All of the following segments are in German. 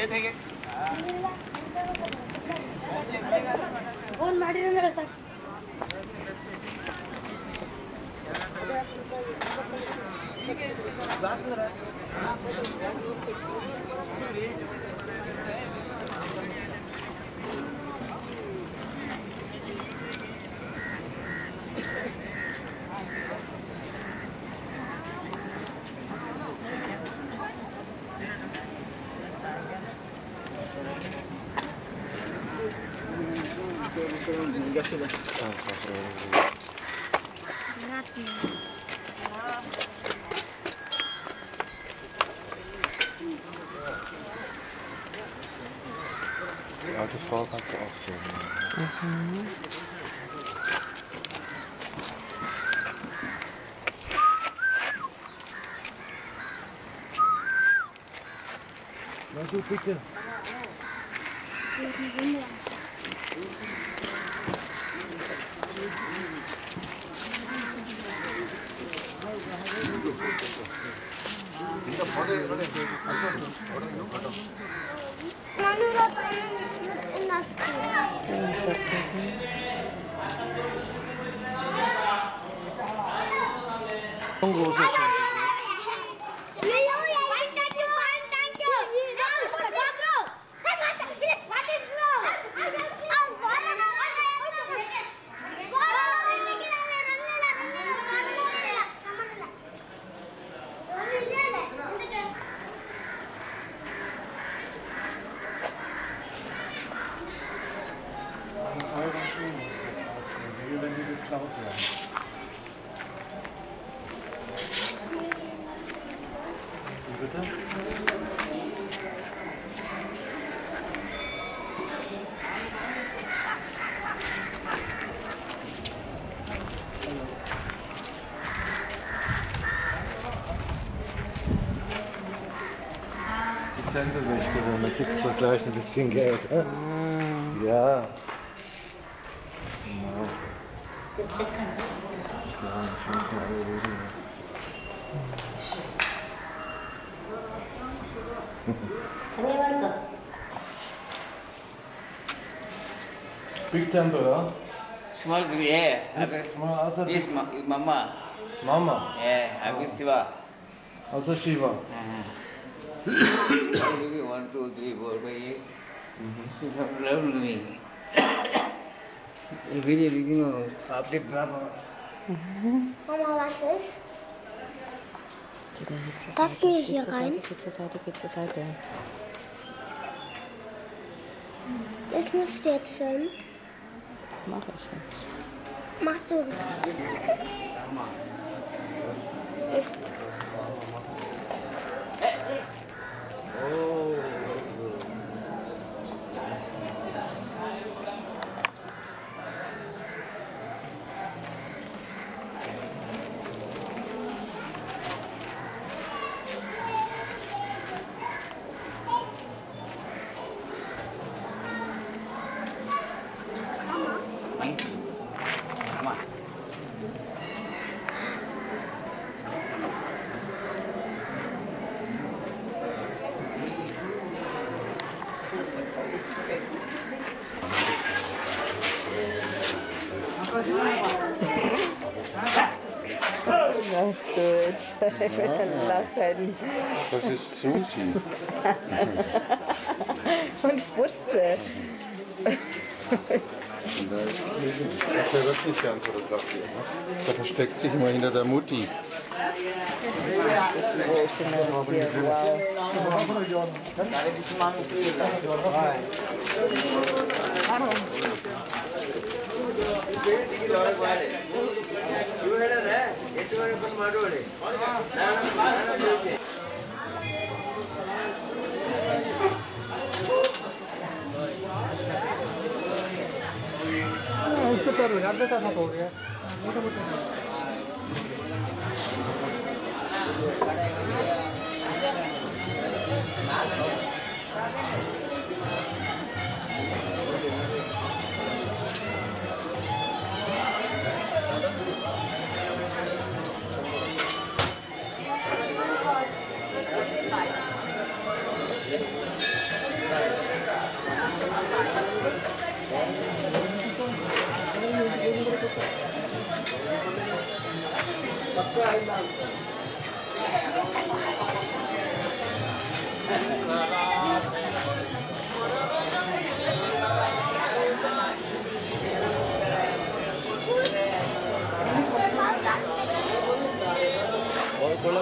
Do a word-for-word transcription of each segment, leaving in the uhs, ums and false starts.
Die alte Frau kannst du auch sehen. Mhm. Na du bitte. Tänzerwächterin, da gibt es doch gleich ein bisschen Geld. Ne? Mm. Ja. Genau. Ja, ich muss mal überlegen. Big temple, huh? Small, yeah. This small also. This ma mama. Mama. Yeah, I will Shiva. Also Shiva. One, two, three, four, five, eight. She love me. Every day, you know, after Brahma. Mama, was ist? Darf mir hier rein? Geh zur Seite, geh zur Seite. Das musst du jetzt filmen. Mach ich nicht. Machst du das? Oh. Na gut, lachen. Das ist Susi. Und Butze. Und da ist der wird nicht gern fotografiert. Ne? Der versteckt sich immer hinter der Mutti.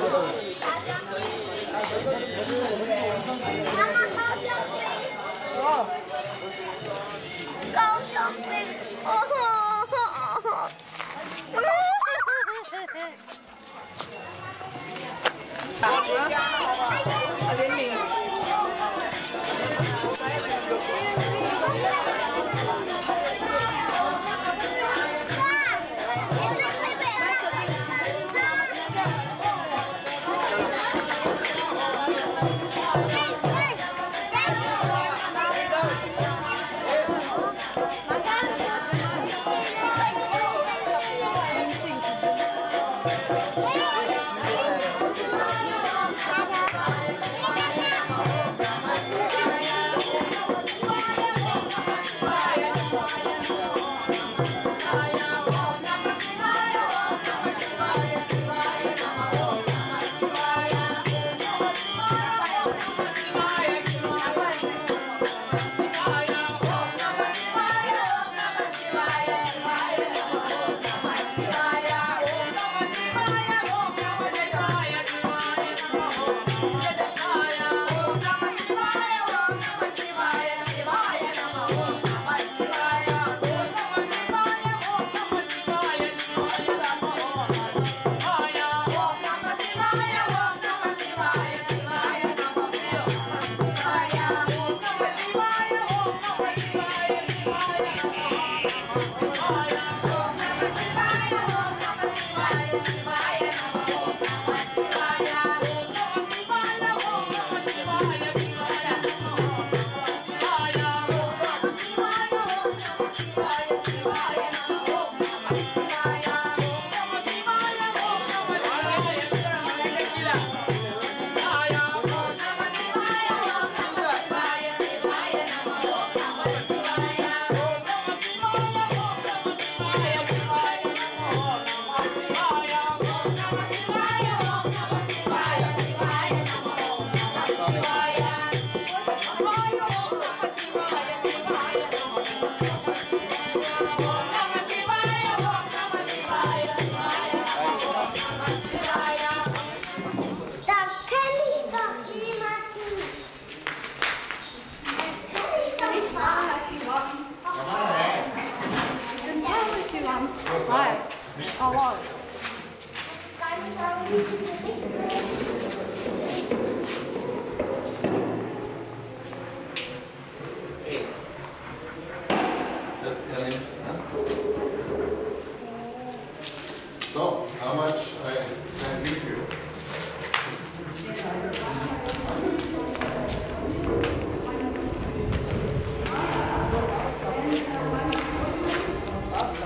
So, how much I can give you?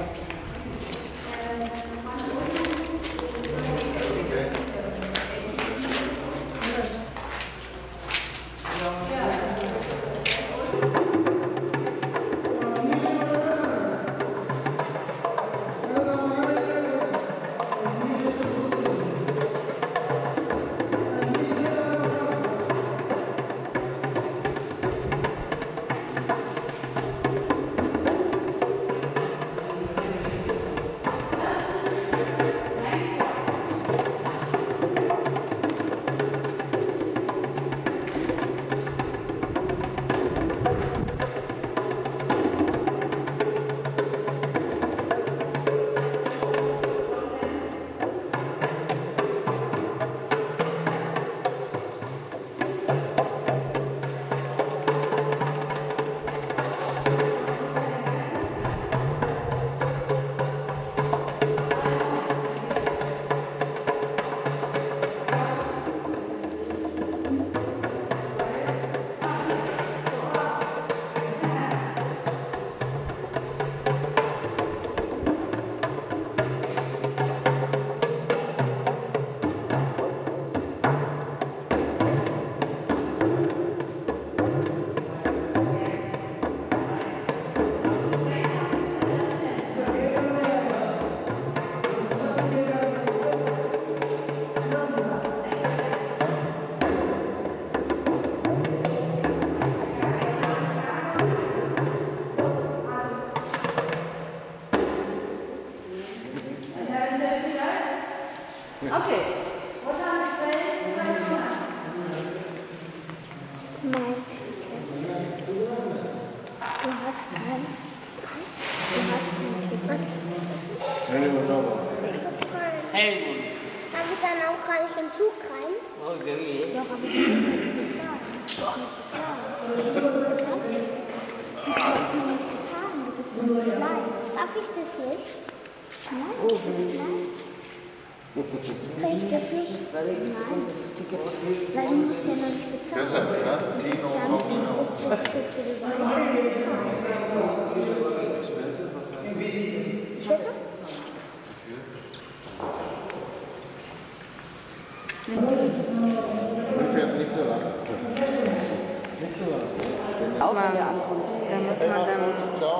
Okay. Oh, Gerald. Ja, aber ich bin nicht da. Darf ich das nicht? Nein? Oh, Nein? Kann ich das nicht? Nein. Weil du musst ja noch nicht bezahlen. Besser, ja? Tino, Tino. Man fährt nicht so lange. Nicht so lange. Auch mal, dann muss man dann... Ciao.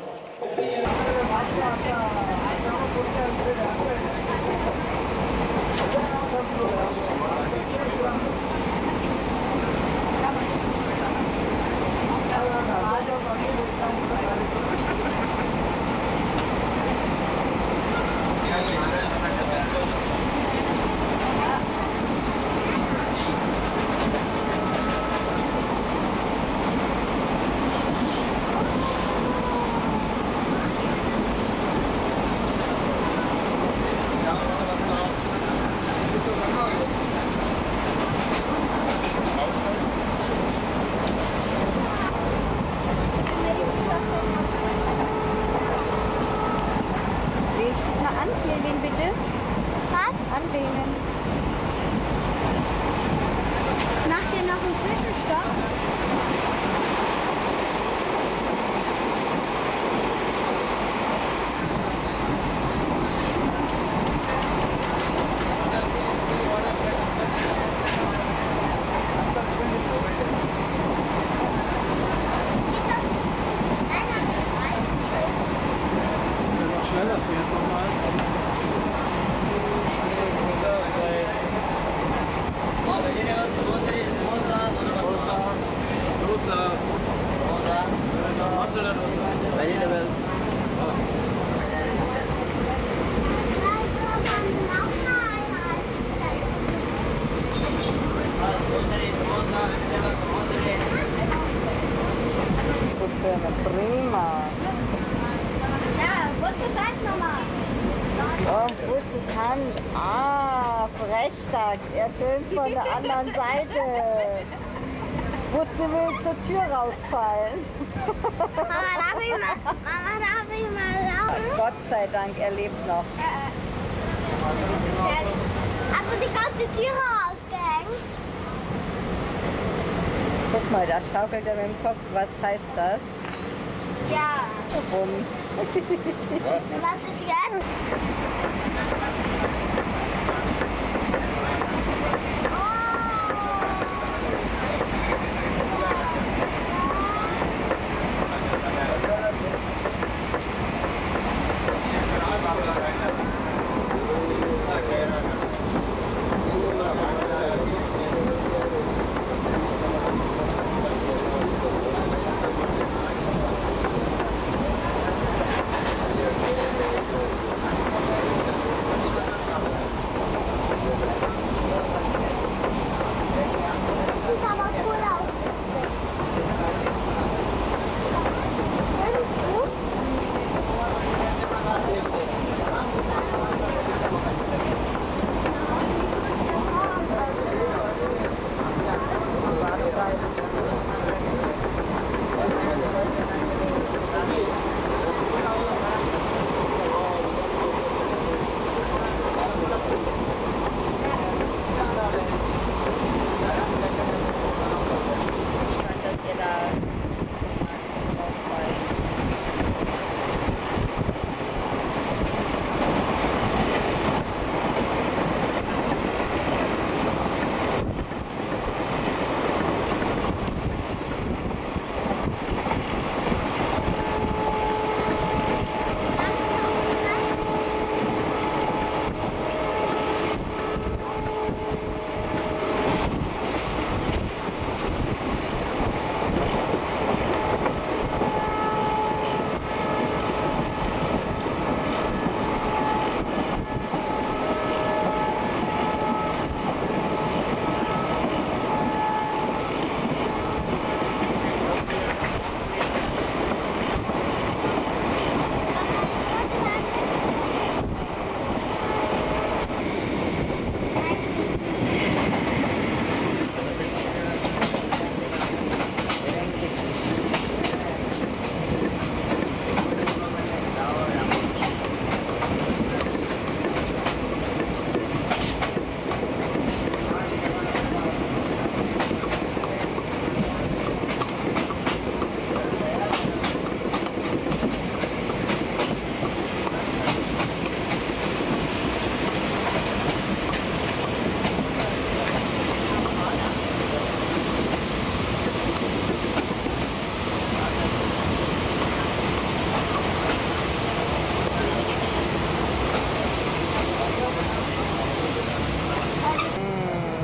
Prima. Ja, Butze, sag nochmal. Oh, Butzes Hand. Ah, Frechdachs. Er tönt von der anderen Seite. Butze will zur Tür rausfallen. Mama, darf ich mal, Mama, darf ich mal laufen? Gott sei Dank, er lebt noch. Hast du die ganze Tür rausgehängt? Guck mal, da schaukelt er mit dem Kopf. Was heißt das? Ja. Warum? Was ist jetzt?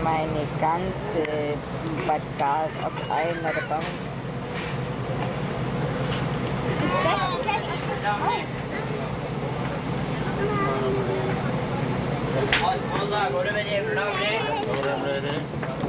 meine ganze Bagage auf einer Bank. Går det med det?